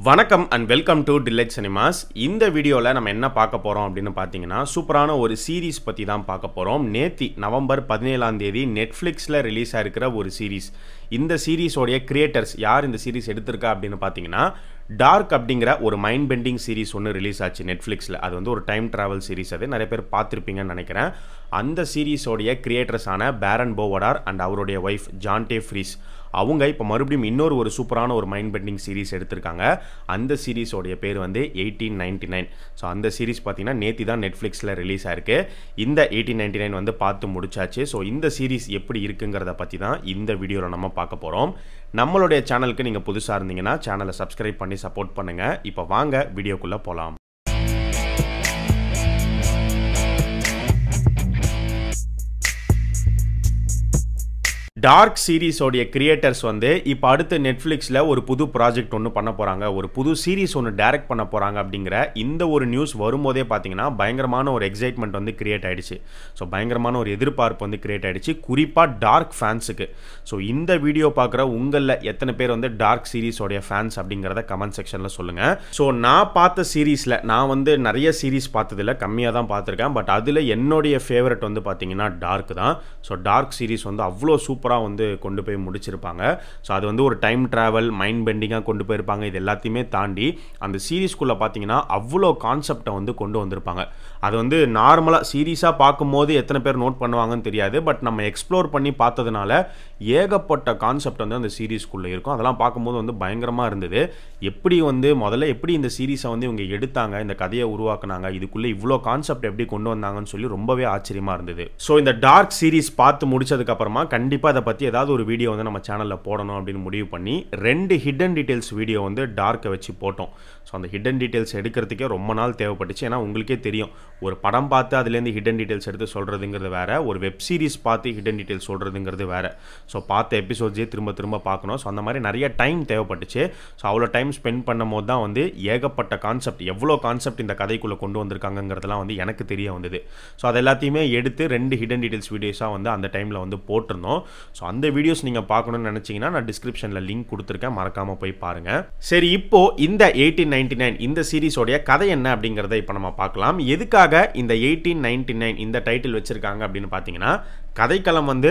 வணக்கம் and welcome to Delite Cinemas. இந்த வீடியோல நம்ம என்ன பார்க்க போறோம் அப்படினு பாத்தீங்கன்னா சூப்பரான ஒரு சீரிஸ் பத்தி தான் பார்க்க போறோம். நேத்தி நவம்பர் 17ஆம் தேதி Netflixல ரிலீஸ் ஆயிருக்கிற ஒரு சீரிஸ். இந்த சீரிஸோட கிரியேட்டர்ஸ் யார் இந்த சீரிஸ் எடுத்திருக்கா அப்படினு பாத்தீங்கன்னா டார்க் அப்படிங்கற ஒரு மைண்ட் பெண்டிங் சீரிஸ் ஒன்னு ரிலீஸ் ஆச்சு Netflixல. அது வந்து ஒரு டைம் டிராவல் சீரிஸ். அது நிறைய பேர் பார்த்திருப்பீங்கன்னு நினைக்கிறேன். அந்த சீரிஸோட கிரியேட்டர்ஸ் ஆன Baran Odar and அவருடைய வைஃப் Jantje Friese அவங்க இப்போ மறுபடியும் இன்னொரு ஒரு சூப்பரான ஒரு மைண்ட் பெண்டிங் சீரிஸ் எடுத்திருக்காங்க. அந்த சீரிஸோடைய பேர் வந்து 1899. ஸோ அந்த சீரிஸ் பார்த்தீங்கன்னா நேத்தி தான் நெட்ஃப்ளிக்ஸில் ரிலீஸ் ஆயிருக்கு. இந்த 1899 வந்து பார்த்து முடிச்சாச்சு. ஸோ இந்த சீரிஸ் எப்படி இருக்குங்கிறத பற்றி தான் இந்த வீடியோவில் நம்ம பார்க்க போகிறோம். நம்மளுடைய சேனலுக்கு நீங்கள் புதுசாக இருந்தீங்கன்னா சேனலை சப்ஸ்கிரைப் பண்ணி சப்போர்ட் பண்ணுங்கள். இப்போ வாங்க வீடியோக்குள்ளே போகலாம். டார்க் சீரிஸோடைய கிரியேட்டர்ஸ் வந்து இப்போ அடுத்து நெட்ஃப்ளிக்ஸில் ஒரு புது ப்ராஜெக்ட் ஒன்று பண்ண போகிறாங்க, ஒரு புது சீரிஸ் ஒன்று டைரக்ட் பண்ண போகிறாங்க அப்படிங்கிற இந்த ஒரு நியூஸ் வரும்போதே பார்த்தீங்கன்னா பயங்கரமான ஒரு எக்ஸைட்மெண்ட் வந்து கிரியேட் ஆகிடுச்சு. ஸோ பயங்கரமான ஒரு எதிர்பார்ப்பு வந்து கிரியேட் ஆகிடுச்சு, குறிப்பாக டார்க் ஃபேன்ஸுக்கு. ஸோ இந்த வீடியோ பார்க்குற உங்களில் எத்தனை பேர் வந்து டார்க் சீரிஸோடைய ஃபேன்ஸ் அப்படிங்கிறத கமெண்ட் செக்ஷனில் சொல்லுங்கள். ஸோ நான் பார்த்த சீரீஸில் நான் வந்து நிறைய சீரிஸ் பார்த்ததில்ல, கம்மியாக தான் பார்த்துருக்கேன். பட் அதில் என்னுடைய ஃபேவரட் வந்து பார்த்தீங்கன்னா டார்க் தான். ஸோ டார்க் சீரிஸ் வந்து அவ்வளோ சூப்பராக வந்து கொண்டு போய் முடிச்சிருப்பாங்க. ஸோ அது வந்து ஒரு டைம் டிராவல் மைண்ட் பெண்டிங்காக கொண்டு போயிருப்பாங்க. இது எல்லாத்தையுமே தாண்டி அந்த சீரீஸ்குள்ளே பார்த்தீங்கன்னா அவ்வளோ கான்செப்டை வந்து கொண்டு வந்திருப்பாங்க. அது வந்து நார்மலாக சீரீஸாக பார்க்கும்போது எத்தனை பேர் நோட் பண்ணுவாங்கன்னு தெரியாது. பட் நம்ம எக்ஸ்ப்ளோர் பண்ணி பார்த்ததுனால ஏகப்பட்ட கான்செப்ட் வந்து அந்த சீரீஸ்குள்ளே இருக்கும். அதெல்லாம் பார்க்கும்போது வந்து பயங்கரமாக இருந்தது. முதல்ல எப்படி இந்த சீரீஸை வந்து இவங்க எடுத்தாங்க, இந்த கதையை உருவாக்குனாங்க, இதுக்குள்ளே இவ்வளோ கான்செப்ட் எப்படி கொண்டு வந்தாங்கன்னு சொல்லி ரொம்பவே ஆச்சரியமாக இருந்தது. ஸோ இந்த டார்க் சீரீஸ் பார்த்து முடிச்சதுக்கப்புறமா கண்டிப்பாக அதை பற்றி ஏதாவது ஒரு வீடியோ வந்து நம்ம சேனலில் போடணும் அப்படின்னு முடிவு பண்ணி 2 ஹிடன் டீட்டெயில்ஸ் வீடியோ வந்து டார்க்கை வச்சு போட்டோம். ஸோ அந்த ஹிடன் டீட்டெயில்ஸ் எடுக்கிறதுக்கே ரொம்ப நாள் தேவைப்பட்டுச்சு. ஏன்னா உங்களுக்கே தெரியும், ஒரு படம் பார்த்து அதுலேருந்து ஹிடன் டீட்டெயில்ஸ் எடுத்து சொல்கிறதுங்கிறது வேறு, ஒரு வெப் சீரிஸ் பார்த்து ஹிடன் டீட்டெயில்ஸ் சொல்கிறதுங்கிறது வேறு. ஸோ பார்த்த எபிசோட்ஸே திரும்ப பார்க்கணும். ஸோ அந்த மாதிரி நிறைய டைம் தேவைப்பட்டுச்சு. ஸோ அவ்வளோ டைம் ஸ்பெண்ட் பண்ணும் போது தான் வந்து ஏகப்பட்ட கான்செப்ட், எவ்வளோ கான்செப்ட் இந்த கதைக்குள்ளே கொண்டு வந்திருக்காங்கிறதுலாம் வந்து எனக்கு தெரிய வந்தது. ஸோ அது எல்லாத்தையுமே எடுத்து 2 ஹிடன் டீட்டெயில்ஸ் வீடியோஸாக வந்து அந்த டைமில் வந்து போட்டிருந்தோம். ஸோ அந்த வீடியோஸ் நீங்கள் பார்க்கணும்னு நினச்சிங்கன்னா நான் டிஸ்கிரிப்ஷனில் லிங்க் கொடுத்துருக்கேன், மறக்காமல் போய் பாருங்கள். சரி, இப்போ இந்த 1899 இந்த சீரிஸோடைய கதை என்ன அப்படிங்கிறத இப்போ நம்ம பார்க்கலாம். எதுக்காக இந்த 1899 இந்த டைட்டில் வச்சிருக்காங்க அப்படின்னு பார்த்தீங்கன்னா, கதைக்களம் வந்து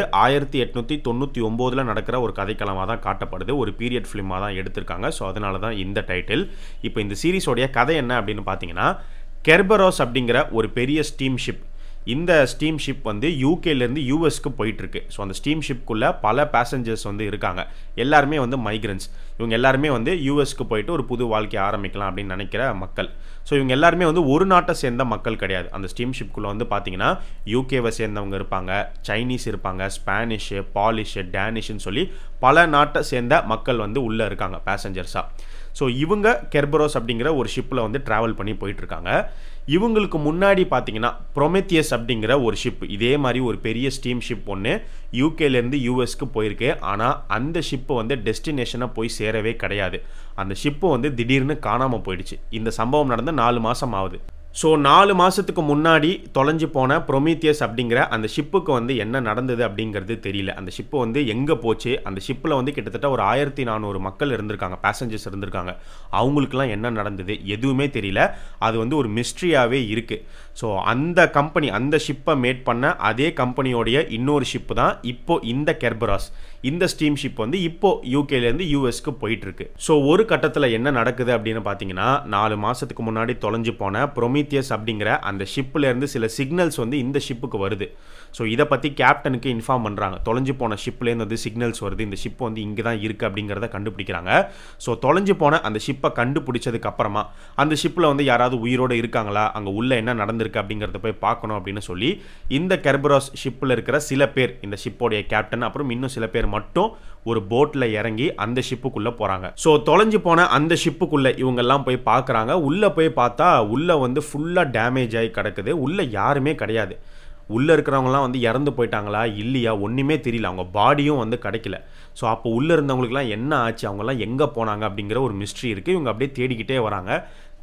1899 நடக்கிற ஒரு கதைக்களமாக தான் காட்டப்படுது, ஒரு பீரியட் ஃபிலிமாக தான் எடுத்திருக்காங்க. ஸோ அதனால தான் இந்த டைட்டில். இப்போ இந்த சீரிஸோடைய கதை என்ன அப்படின்னு பார்த்தீங்கன்னா, கெர்பரோஸ் அப்படிங்கிற ஒரு பெரிய ஸ்டீம் ஷிப், இந்த ஸ்டீம் ஷிப் வந்து யூகேலேருந்து யூஎஸ்க்கு போயிட்டுருக்கு. ஸோ அந்த ஸ்டீம் ஷிப்புக்குள்ளே பல பேசஞ்சர்ஸ் வந்து இருக்காங்க. எல்லாருமே வந்து மைக்ரன்ஸ். இவங்க எல்லாருமே வந்து யூஎஸ்க்கு போயிட்டு ஒரு புது வாழ்க்கையை ஆரம்பிக்கலாம் அப்படின்னு நினைக்கிற மக்கள். ஸோ இவங்க எல்லாருமே வந்து ஒரு நாட்டை சேர்ந்த மக்கள் கிடையாது. அந்த ஸ்டீம் ஷிப்புக்குள்ளே வந்து பார்த்தீங்கன்னா யூகேவை சேர்ந்தவங்க இருப்பாங்க, சைனீஸ் இருப்பாங்க, ஸ்பானிஷு, பாலிஷு, டேனிஷ்னு சொல்லி பல நாட்டை சேர்ந்த மக்கள் வந்து உள்ளே இருக்காங்க பேசஞ்சர்ஸாக. ஸோ இவங்க கெர்பரோஸ் அப்படிங்கிற ஒரு ஷிப்பில் வந்து ட்ராவல் பண்ணி போயிட்டுருக்காங்க. இவங்களுக்கு முன்னாடி பார்த்தீங்கன்னா ப்ரொமெத்தியஸ் அப்படிங்கிற ஒரு ஷிப், இதே மாதிரி ஒரு பெரிய ஸ்டீம் ஷிப் ஒன்று யூகேலேருந்து யூஎஸ்க்கு போயிருக்கு. ஆனால் அந்த ஷிப்பு வந்து டெஸ்டினேஷனை போய் சேரவே கிடையாது. அந்த ஷிப்பு வந்து திடீர்னு காணாமல் போயிடுச்சு. இந்த சம்பவம் நடந்து 4 மாதம் ஆகுது. ஸோ 4 மாதத்துக்கு முன்னாடி தொலைஞ்சு போன ப்ரொமீத்தியஸ் அப்படிங்கிற அந்த ஷிப்புக்கு வந்து என்ன நடந்தது அப்படிங்கிறது தெரியல. அந்த ஷிப்பு வந்து எங்கே போச்சு, அந்த ஷிப்பில் வந்து கிட்டத்தட்ட ஒரு 1400 மக்கள் இருந்திருக்காங்க, பேசஞ்சர்ஸ் இருந்திருக்காங்க. அவங்களுக்குலாம் என்ன நடந்தது எதுவுமே தெரியல. அது வந்து ஒரு மிஸ்ட்ரியாகவே இருக்குது. ஸோ அந்த கம்பெனி, அந்த ஷிப்பை மேட் பண்ண அதே கம்பெனியோடைய இன்னொரு ஷிப்பு தான் இப்போது இந்த கெர்பராஸ். இந்த ஸ்டீம் ஷிப் வந்து இப்போது யூகேலேருந்து யூஎஸ்க்கு போயிட்டுருக்கு. ஸோ ஒரு கட்டத்தில் என்ன நடக்குது அப்படின்னு பார்த்தீங்கன்னா, 4 மாதத்துக்கு முன்னாடி தொலைஞ்சு போன ப்ரொமீத்தியஸ் அப்படிங்கிற அந்த ஷிப்பிலேருந்து சில சிக்னல்ஸ் வந்து இந்த ஷிப்புக்கு வருது. ஸோ இதை பற்றி கேப்டனுக்கு இன்ஃபார்ம் பண்ணுறாங்க. தொலைஞ்சு போன ஷிப்லேருந்து வந்து சிக்னல்ஸ் வருது, இந்த ஷிப் வந்து இங்கே தான் இருக்குது அப்படிங்கிறத கண்டுபிடிக்கிறாங்க. ஸோ தொலைஞ்சு போன அந்த ஷிப்பை கண்டுபிடிச்சதுக்கு அப்புறமா அந்த ஷிப்பில் வந்து யாராவது உயிரோடு இருக்காங்களா, அங்கே உள்ளே என்ன நடந்திருக்கு அப்படிங்கிறத போய் பார்க்கணும் அப்படின்னு சொல்லி இந்த கெர்பராஸ் ஷிப்பில் இருக்கிற சில பேர், இந்த ஷிப்போடைய கேப்டன் அப்புறம் இன்னும் சில பேர் மட்டும் ஒரு போட்டில் இறங்கி அந்த ஷிப்புக்குள்ளே போகிறாங்க. ஸோ தொலைஞ்சு போன அந்த ஷிப்புக்குள்ளே இவங்கெல்லாம் போய் பார்க்குறாங்க. உள்ளே போய் பார்த்தா உள்ளே வந்து ஃபுல்லாக டேமேஜ் ஆகி கிடக்குது. உள்ளே யாருமே கிடையாது. உள்ளே இருக்கிறவங்களாம் வந்து இறந்து போயிட்டாங்களா இல்லையா ஒன்றுமே தெரியல. அவங்க பாடியும் வந்து கிடைக்கல. ஸோ அப்போ உள்ளே இருந்தவங்களுக்குலாம் என்ன ஆச்சு, அவங்கெல்லாம் எங்கே போனாங்க அப்படிங்கிற ஒரு மிஸ்ட்ரி இருக்குது. இவங்க அப்படியே தேடிக்கிட்டே வராங்க.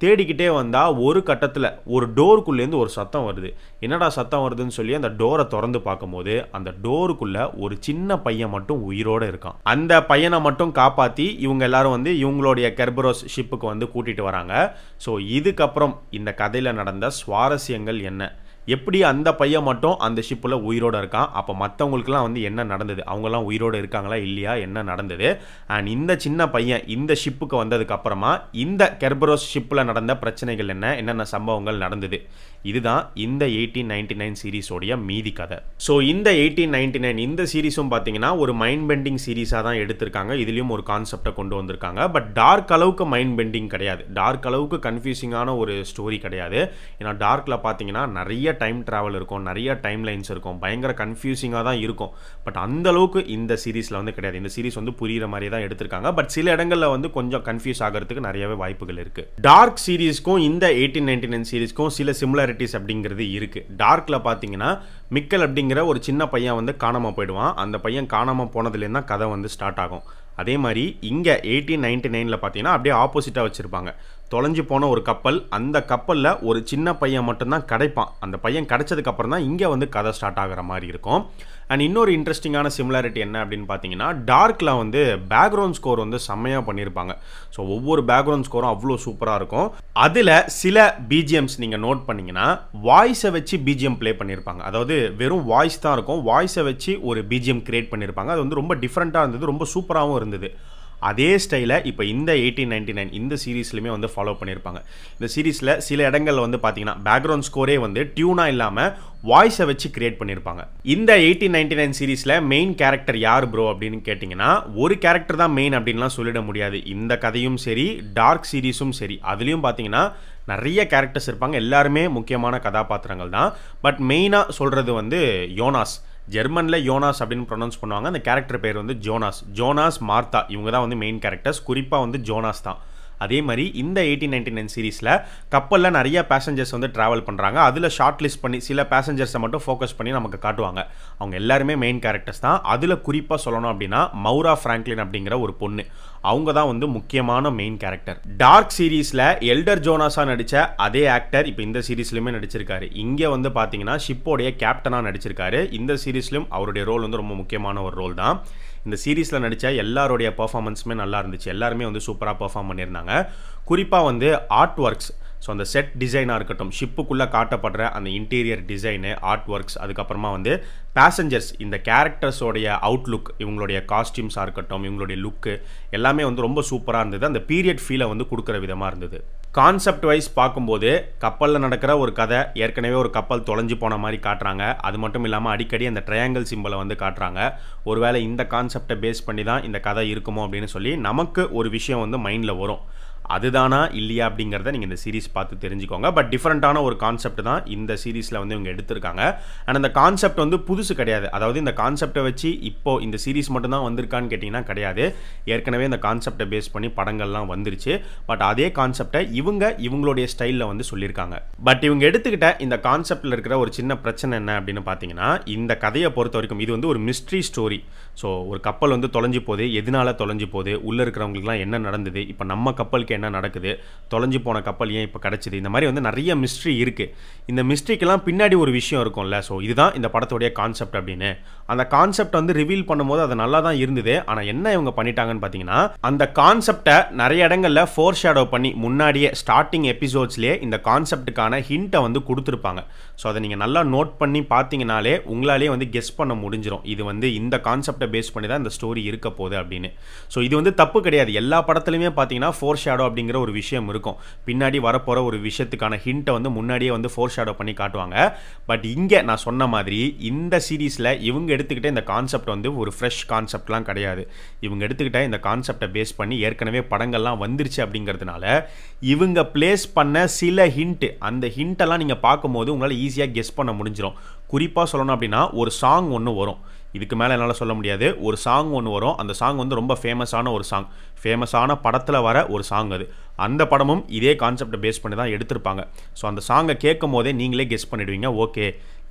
தேடிக்கிட்டே வந்தால் ஒரு கட்டத்தில் ஒரு டோருக்குள்ளேருந்து ஒரு சத்தம் வருது. என்னடா சத்தம் வருதுன்னு சொல்லி அந்த டோரை திறந்து பார்க்கும்போது அந்த டோருக்குள்ளே ஒரு சின்ன பையன் மட்டும் உயிரோடு இருக்கான். அந்த பையனை மட்டும் காப்பாற்றி இவங்க எல்லாரும் வந்து இவங்களுடைய கெர்பரோஸ் ஷிப்புக்கு வந்து கூட்டிகிட்டு வராங்க. ஸோ இதுக்கப்புறம் இந்த கதையில் நடந்த சுவாரஸ்யங்கள் என்ன, எப்படி அந்த பையன் மட்டும் அந்த ஷிப்பில் உயிரோடு இருக்கான், அப்போ மற்றவங்களுக்குலாம் வந்து என்ன நடந்தது, அவங்கெல்லாம் உயிரோடு இருக்காங்களா இல்லையா, என்ன நடந்தது, அண்ட் இந்த சின்ன பையன் இந்த ஷிப்புக்கு வந்ததுக்கப்புறமா இந்த கெர்பரோஸ் ஷிப்பில் நடந்த பிரச்சனைகள் என்ன, என்னென்ன சம்பவங்கள் நடந்தது, இதுதான் இந்த 1899 சீரீஸோடைய மீதி கதை. ஸோ இந்த 1899 இந்த சீரீஸும் பார்த்தீங்கன்னா ஒரு மைண்ட் பெண்டிங் சீரீஸாக தான் எடுத்திருக்காங்க. இதுலேயும் ஒரு கான்செப்டை கொண்டு வந்திருக்காங்க. பட் டார்க் அளவுக்கு மைண்ட் பெண்டிங் கிடையாது, டார்க் அளவுக்கு கன்ஃபியூசிங்கான ஒரு ஸ்டோரி கிடையாது. ஏன்னா டார்க்கில் பார்த்தீங்கன்னா நிறைய டைம் ட்ராவல் இருக்கும், நிறைய டைம் லைன்ஸ் இருக்கும், பயங்கர கன்ஃபியூசிங்காக தான் இருக்கும். பட் அந்த அளவுக்கு இந்த சீரீஸில் வந்து கிடையாது. இந்த சீரீஸ் வந்து புரிகிற மாதிரி தான் எடுத்திருக்காங்க. பட் சில இடங்களில் வந்து கொஞ்சம் கன்ஃபியூஸ் ஆகிறதுக்கு நிறையவே வாய்ப்புகள் இருக்குது. டார்க் சீரீஸ்க்கும் இந்த 1899 சீரீஸ்க்கும் சில சிமிலாரிட்டிஸ் அப்படிங்கிறது இருக்கு. டார்க்ல பாத்தீங்கன்னா மிக்கல் அப்படிங்கிற ஒரு சின்ன பையன் வந்து காணாம போயிடுவான். அந்த பையன் காணாம போனதுலேருந்து தான் கதை வந்து ஸ்டார்ட் ஆகும். அதே மாதிரி இங்க 1899ல பாத்தீங்கன்னா அப்படியே ஆப்போசிட்டா வச்சிருப்பாங்க. தொலைஞ்சு போன ஒரு கப்பல், அந்த கப்பல்ல ஒரு சின்ன பையன் மட்டும்தான் கிடைப்பான். அந்த பையன் கிடைச்சதுக்கு அப்புறம் தான் இங்க வந்து கதை ஸ்டார்ட் ஆகிற மாதிரி இருக்கும். அண்ட் இன்னொரு இன்ட்ரெஸ்டிங்கான சிமிலாரிட்டி என்ன அப்படின்னு பார்த்தீங்கன்னா, டார்க்ல வந்து பேக்ரவுண்ட் ஸ்கோர் வந்து செம்மையாக பண்ணியிருப்பாங்க. ஸோ ஒவ்வொரு பேக்ரவுண்ட் ஸ்கோரும் அவ்வளோ சூப்பராக இருக்கும். அதில் சில பிஜிஎம்ஸ் நீங்கள் நோட் பண்ணிங்கன்னா வாய்ஸை வச்சு பிஜிஎம் ப்ளே பண்ணியிருப்பாங்க. அதாவது வெறும் வாய்ஸ் தான் இருக்கும், வாய்ஸை வச்சு ஒரு பிஜிஎம் கிரியேட் பண்ணியிருப்பாங்க. அது வந்து ரொம்ப டிஃப்ரெண்ட்டாக இருந்தது, ரொம்ப சூப்பராகவும் இருந்தது. அதே ஸ்டைலை இப்போ இந்த 1899 இந்த சீரீஸ்லையுமே வந்து ஃபாலோ பண்ணியிருப்பாங்க. இந்த சீரீஸில் சில இடங்களில் வந்து பார்த்தீங்கன்னா பேக்ரவுண்ட் ஸ்கோரே வந்து டியூனாக இல்லாமல் வாய்ஸை வச்சு கிரியேட் பண்ணியிருப்பாங்க. இந்த 1899 சீரீஸில் மெயின் கேரக்டர் யார் ப்ரோ அப்படின்னு கேட்டிங்கன்னா, ஒரு கேரக்டர் தான் மெயின் அப்படின்லாம் சொல்லிட முடியாது. இந்த கதையும் சரி, டார்க் சீரீஸும் சரி, அதுலேயும் பார்த்தீங்கன்னா நிறைய கேரக்டர்ஸ் இருப்பாங்க. எல்லாருமே முக்கியமான கதாபாத்திரங்கள் தான். பட் மெயினாக சொல்கிறது வந்து யோனாஸ். ஜெர்மனில் யோனாஸ் அப்படின்னு ப்ரொனவுன்ஸ் பண்ணுவாங்க. அந்த கேரக்டர் பேர் வந்து ஜோனாஸ் மார்த்தா. இவங்க தான் வந்து மெயின் கேரக்டர்ஸ். குறிப்பாக வந்து ஜோனாஸ் தான். அதே மாதிரி இந்த 1899 சீரீஸில் கப்பலில் நிறைய பேசஞ்சர்ஸ் வந்து ட்ராவல் பண்ணுறாங்க. அதில் ஷார்ட் லிஸ்ட் பண்ணி சில பேசஞ்சர்ஸை மட்டும் ஃபோக்கஸ் பண்ணி நமக்கு காட்டுவாங்க. அவங்க எல்லாருமே மெயின் கேரக்டர்ஸ் தான். அதில் குறிப்பாக சொல்லணும் அப்படின்னா மௌரா ஃப்ராங்க்லின் அப்படிங்கிற ஒரு பொண்ணு, அவங்க தான் வந்து முக்கியமான மெயின் கேரக்டர். டார்க் சீரீஸில் எல்டர் ஜோனாஸாக நடித்த அதே ஆக்டர் இப்போ இந்த சீரீஸ்லையுமே நடிச்சிருக்காரு. இங்கே வந்து பார்த்தீங்கன்னா ஷிப்போடைய கேப்டனாக நடிச்சிருக்காரு. இந்த சீரீஸ்லையும் அவருடைய ரோல் வந்து ரொம்ப முக்கியமான ஒரு ரோல் தான். இந்த சீரீஸில் நடித்த எல்லாருடைய பர்ஃபார்மன்ஸுமே நல்லா இருந்துச்சு. எல்லாருமே வந்து சூப்பராக பர்ஃபார்ம் பண்ணியிருந்தாங்க. குறிப்பாக வந்து ஆர்ட் ஒர்க்ஸ், ஸோ அந்த செட் டிசைனாக இருக்கட்டும், ஷிப்புக்குள்ளே காட்டப்படுற அந்த இன்டீரியர் டிசைனு, ஆர்ட் ஒர்க்ஸ், அதுக்கப்புறமா வந்து பேசஞ்சர்ஸ், இந்த கேரக்டர்ஸோடைய அவுட்லுக், இவங்களுடைய காஸ்டியூம்ஸாக இருக்கட்டும், இவங்களுடைய லுக்கு எல்லாமே வந்து ரொம்ப சூப்பராக இருந்தது. அந்த பீரியட் ஃபீலை வந்து கொடுக்குற விதமாக இருந்தது. கான்செப்ட் வைஸ் பார்க்கும்போது கப்பலில் நடக்கிற ஒரு கதை, ஏற்கனவே ஒரு கப்பல் தொலைஞ்சு போன மாதிரி காட்டுறாங்க. அது மட்டும் இல்லாமல் அடிக்கடி அந்த ட்ரையாங்கிள் சிம்பிளை வந்து காட்டுறாங்க. ஒருவேளை இந்த கான்செப்டை பேஸ் பண்ணி தான் இந்த கதை இருக்குமோ அப்படின்னு சொல்லி நமக்கு ஒரு விஷயம் வந்து மைண்டில் வரும். அதுதானா இல்லையா அப்படிங்கிறத நீங்கள் இந்த சீரீஸ் பார்த்து தெரிஞ்சுக்கோங்க. பட் டிஃப்ரெண்ட்டான ஒரு கான்செப்ட் தான் இந்த சீரீஸில் வந்து இவங்க எடுத்திருக்காங்க. அண்ட் அந்த கான்செப்ட் வந்து புதுசு கிடையாது. அதாவது இந்த கான்செப்டை வச்சு இப்போ இந்த சீரீஸ் மட்டும்தான் வந்திருக்கான்னு கேட்டிங்கன்னா கிடையாது. ஏற்கனவே இந்த கான்செப்டை பேஸ் பண்ணி படங்கள்லாம் வந்துருச்சு. பட் அதே கான்செப்டை இவங்களுடைய ஸ்டைலில் வந்து சொல்லியிருக்காங்க. பட் இவங்க எடுத்துக்கிட்ட இந்த கான்செப்டில் இருக்கிற ஒரு சின்ன பிரச்சனை என்ன அப்படின்னு பார்த்தீங்கன்னா, இந்த கதையை பொறுத்த வரைக்கும் இது வந்து ஒரு மிஸ்ட்ரி ஸ்டோரி. ஸோ ஒரு கப்பல் வந்து தொலைஞ்சு போகுது, எதனால தொலைஞ்சு போகுது, உள்ளே இருக்கிறவங்களுக்குலாம் என்ன நடந்தது, இப்போ நம்ம கப்பலுக்கு என்ன நடக்குது, தொலைஞ்சு போன கப்பல் ஏன் இப்போ கிடச்சிது, இந்த மாதிரி வந்து நிறைய மிஸ்ட்ரி இருக்குது. இந்த மிஸ்ட்ரிக்கெல்லாம் பின்னாடி ஒரு விஷயம் இருக்கும்ல. ஸோ இதுதான் இந்த படத்துடைய கான்செப்ட் அப்படின்னு அந்த கான்செப்ட் வந்து ரிவீல் பண்ணும்போது அது நல்லா தான் இருந்தது. ஆனால் என்ன இவங்க பண்ணிட்டாங்கன்னு பார்த்தீங்கன்னா, அந்த கான்செப்டை நிறைய இடங்களில் ஃபோர் ஷேடோ பண்ணி முன்னாடியே ஸ்டார்டிங் எபிசோட்ஸ்லேயே இந்த கான்செப்டுக்கான ஹிண்ட்டை வந்து கொடுத்துருப்பாங்க. ஸோ அதை நீங்கள் நல்லா நோட் பண்ணி பார்த்தீங்கனாலே உங்களாலே வந்து கெஸ் பண்ண முடிஞ்சிடும். இது வந்து இந்த கான்செப்டை பேஸ் பண்ணி தான் இந்த ஸ்டோரி இருக்க போகுது அப்படின்னு. ஸோ இது வந்து தப்பு கிடையாது. எல்லா படத்துலையுமே பார்த்தீங்கன்னா ஃபோர் ஷேடோ அப்படிங்கிற ஒரு விஷயம் இருக்கும். பின்னாடி வரப்போகிற ஒரு விஷயத்துக்கான ஹிண்ட்டை வந்து முன்னாடியே வந்து ஃபோர் ஷேடோ பண்ணி காட்டுவாங்க. பட் இங்கே நான் சொன்ன மாதிரி இந்த சீரீஸில் இவங்க எடுத்துக்கிட்ட இந்த கான்செப்ட் வந்து ஒரு ஃப்ரெஷ் கான்செப்ட்லாம் கிடையாது. இவங்க எடுத்துக்கிட்ட இந்த கான்செப்டை பேஸ் பண்ணி ஏற்கனவே படங்கள்லாம் வந்துருச்சு அப்படிங்கிறதுனால இவங்க பிளேஸ் பண்ண சில ஹிண்ட், அந்த ஹிண்டெல்லாம் நீங்கள் பார்க்கும்போது உங்களால் ஈஸியாக கெஸ் பண்ண முடிஞ்சிடும். குறிப்பாக சொல்லணும் அப்படின்னா ஒரு சாங் ஒன்று வரும். இதுக்கு மேலே என்னால் சொல்ல முடியாது. ஒரு சாங் ஒன்று வரும். அந்த சாங் வந்து ரொம்ப ஃபேமஸான ஒரு சாங், ஃபேமஸான படத்தில் வர ஒரு சாங் அது. அந்த படமும் இதே கான்செப்டை பேஸ் பண்ணி தான் எடுத்திருப்பாங்க. ஸோ அந்த சாங்கை கேட்கும் போதே நீங்களே கெஸ் பண்ணிடுவீங்க, ஓகே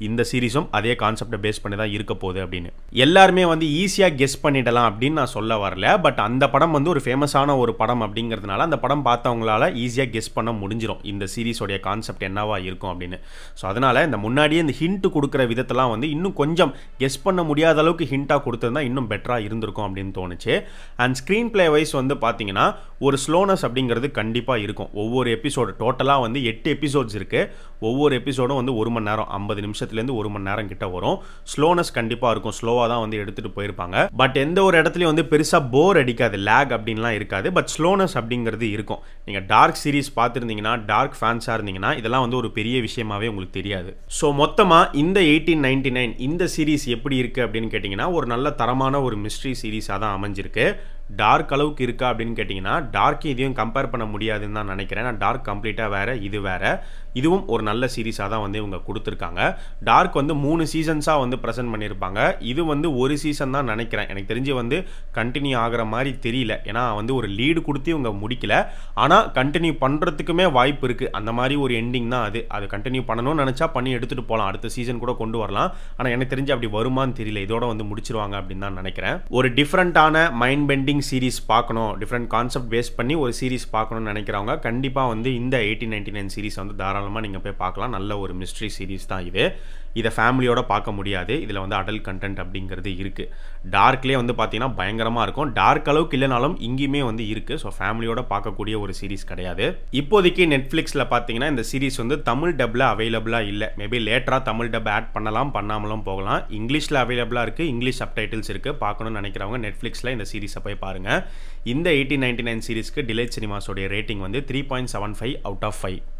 இந்த சீரிஸும் அதே கான்செப்டை பேஸ் பண்ணி தான் இருக்க போகுது அப்படின்னு. எல்லாருமே வந்து ஈஸியாக கெஸ் பண்ணிடலாம் அப்படின்னு நான் சொல்ல வரல. பட் அந்த படம் வந்து ஒரு ஃபேமஸான ஒரு படம் அப்படிங்கிறதுனால அந்த படம் பார்த்தவங்களால ஈஸியாக கெஸ் பண்ண முடிஞ்சிடும் இந்த சீரிஸோடைய கான்செப்ட் என்னவா இருக்கும் அப்படின்னு. ஸோ அதனால் இந்த முன்னாடியே இந்த ஹிண்ட் கொடுக்குற விதத்தெல்லாம் வந்து இன்னும் கொஞ்சம் கெஸ் பண்ண முடியாத அளவுக்கு ஹிண்டாக கொடுத்துருந்தா இன்னும் பெட்டராக இருந்திருக்கும் அப்படின்னு தோணுச்சு. அண்ட் ஸ்க்ரீன் பிளே வைஸ் வந்து பார்த்தீங்கன்னா ஒரு ஸ்லோனஸ் அப்படிங்கிறது கண்டிப்பாக இருக்கும். ஒவ்வொரு எபிசோடு டோட்டலாக வந்து 8 எபிசோட்ஸ் இருக்குது. ஒவ்வொரு எபிசோடும் வந்து 1 மணி நேரம் 50 நிமிஷத்துலேருந்து 1 மணி நேரம் கிட்ட வரும். ஸ்லோனஸ் கண்டிப்பாக இருக்கும். ஸ்லோவாக தான் வந்து எடுத்துகிட்டு போயிருப்பாங்க. பட் எந்த ஒரு இடத்துலையும் வந்து பெருசாக போர் அடிக்காது, லேக் அப்படின்லாம் இருக்காது. பட் ஸ்லோனஸ் அப்படிங்கிறது இருக்கும். நீங்கள் டார்க் சீரிஸ் பார்த்துருந்தீங்கன்னா, டார்க் ஃபேன்ஸாக இருந்தீங்கன்னா இதெல்லாம் வந்து ஒரு பெரிய விஷயமாவே உங்களுக்கு தெரியாது. ஸோ மொத்தமாக இந்த 1899 இந்த சீரிஸ் எப்படி இருக்குது அப்படின்னு கேட்டிங்கன்னா ஒரு நல்ல தரமான ஒரு மிஸ்ட்ரி சீரிஸாக தான் அமைஞ்சிருக்கு. டார்க் அளவுக்கு இருக்கா அப்படின்னு கேட்டிங்கன்னா டார்க்கு இதையும் கம்பேர் பண்ண முடியாதுன்னு தான் நினைக்கிறேன். நான் டார்க் கம்ப்ளீட்டாக வேறு, இது வேறு. இதுவும் ஒரு நல்ல சீரிஸாக தான் வந்து இவங்க கொடுத்துருக்காங்க. டார்க் வந்து 3 சீசன்ஸாக வந்து ப்ரெசென்ட் பண்ணியிருப்பாங்க. இது வந்து ஒரு சீசன் தான் நினைக்கிறேன். எனக்கு தெரிஞ்சு வந்து கண்டினியூ ஆகிற மாதிரி தெரியல. ஏன்னா வந்து ஒரு லீடு கொடுத்து இவங்க முடிக்கல. ஆனால் கண்டினியூ பண்ணுறதுக்குமே வாய்ப்பு இருக்குது. அந்த மாதிரி ஒரு எண்டிங் தான் அது கண்டினியூ பண்ணணும்னு நினச்சா பண்ணி எடுத்துகிட்டு போகலாம். அடுத்த சீசன் கூட கொண்டு வரலாம். ஆனால் எனக்கு தெரிஞ்சு அப்படி வருமானு தெரியல. இதோட வந்து முடிச்சிருவாங்க அப்படின்னு தான் நினைக்கிறேன். ஒரு டிஃப்ரெண்ட்டான மைண்ட் பெண்டிங் சீரிஸ் பார்க்கணும், டிஃப்ரெண்ட் கான்செப்ட் பேஸ் பண்ணி ஒரு சீரிஸ் பார்க்கணும்னு நினைக்கிறவங்க கண்டிப்பாக வந்து இந்த 1899 சீரிஸ் வந்து தாராளமாக நீங்கள் போய் பார்க்கலாம். நல்ல ஒரு மிஸ்ட்ரி சீரிஸ் தான் இது. இதை ஃபேமிலியோட பார்க்க முடியாது. இதில் வந்து அடல்ட் கண்டென்ட் அப்படிங்கிறது இருக்குது. டார்க்லேயே வந்து பார்த்தீங்கன்னா பயங்கரமாக இருக்கும். டார்க் அளவுக்கு இல்லைனாலும் இங்கேயுமே வந்து இருக்குது. ஸோ ஃபேமிலியோட பார்க்கக்கூடிய ஒரு சீரிஸ் கிடையாது. இப்போதைக்கு நெட்ஃப்ளிக்ஸில் பார்த்தீங்கன்னா இந்த சீரிஸ் வந்து தமிழ் டப்பில் அவைலபிளாக இல்லை. மேபி லேட்டராக தமிழ் டப் ஆட் பண்ணலாம், பண்ணாமலும் போகலாம். இங்கிலீஷில் அவைலபிளாக இருக்குது. இங்கிலீஷ் சப்டைட்டில்ஸ் இருக்குது. பார்க்கணும்னு நினைக்கிறவங்க நெட்ஃப்ளிக்ஸில் இந்த சீரிஸை போய் பாருங்கள். இந்த 1899 சீரிஸ்க்கு டிலைட் சினிமாஸோடைய ரேட்டிங் வந்து 3.75 out of 5.